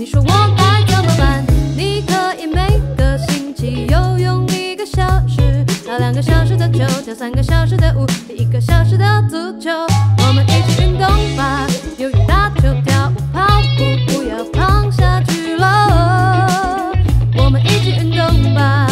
你说我该怎么办？你可以每个星期游泳1个小时，打2个小时的球，跳3个小时的舞，踢1个小时的足球。我们一起运动吧，游泳、打球、跳舞、跑步，不要胖下去了。我们一起运动吧。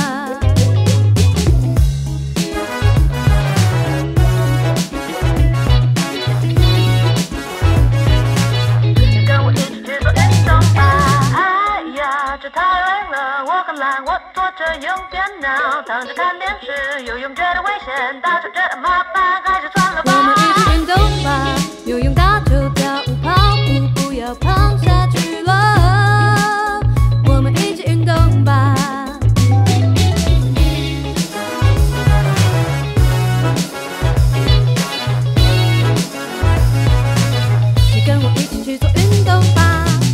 太累了，我很懒，我坐着用电脑，躺着看电视，游泳觉得危险，打球觉得麻烦，还是算了吧。 我们一起运动吧，游泳、打球、跳舞、跑步，不要胖下去了。我们一起运动吧。你跟我一起去做运动吧。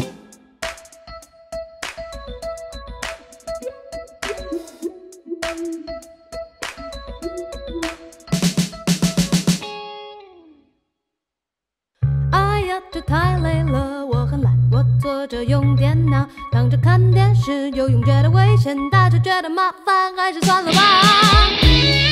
哎呀，这太累了，我很懒，我坐着用电脑，躺着看电视，游泳觉得危险，打球觉得麻烦，还是算了吧。